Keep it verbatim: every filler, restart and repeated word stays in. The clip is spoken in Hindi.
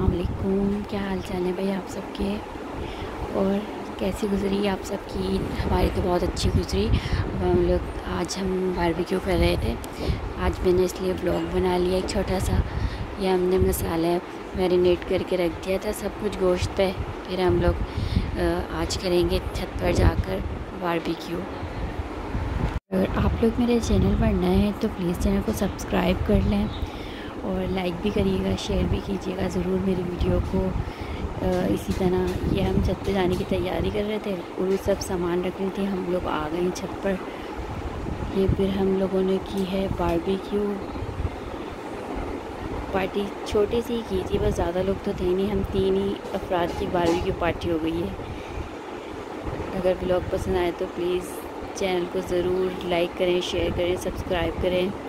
अस्सलाम वालेकुम। क्या हाल चाल है भाई आप सबके, और कैसी गुज़री आप सबकी ईद? हमारी तो बहुत अच्छी गुज़री। अब हम लोग आज हम बारबेक्यू कर रहे थे। आज मैंने इसलिए व्लॉग बना लिया एक छोटा सा। ये हमने मसाला मैरिनेट करके रख दिया था सब कुछ गोश्त पे। फिर हम लोग आज करेंगे छत पर जाकर बारबेक्यू। अगर आप लोग मेरे चैनल पर नए हैं तो प्लीज़ चैनल को सब्सक्राइब कर लें और लाइक भी करिएगा, शेयर भी कीजिएगा ज़रूर मेरी वीडियो को। इसी तरह ये हम छत पे जाने की तैयारी कर रहे थे और वो सब सामान रख रही थी। हम लोग आ गए छत पर। ये फिर हम लोगों ने की है बारबेक्यू पार्टी। छोटी सी की थी, बस ज़्यादा लोग तो थे नहीं, हम तीन ही अफराद की बारबेक्यू पार्टी हो गई है। अगर ब्लॉग पसंद आए तो प्लीज़ चैनल को ज़रूर लाइक करें, शेयर करें, सब्सक्राइब करें।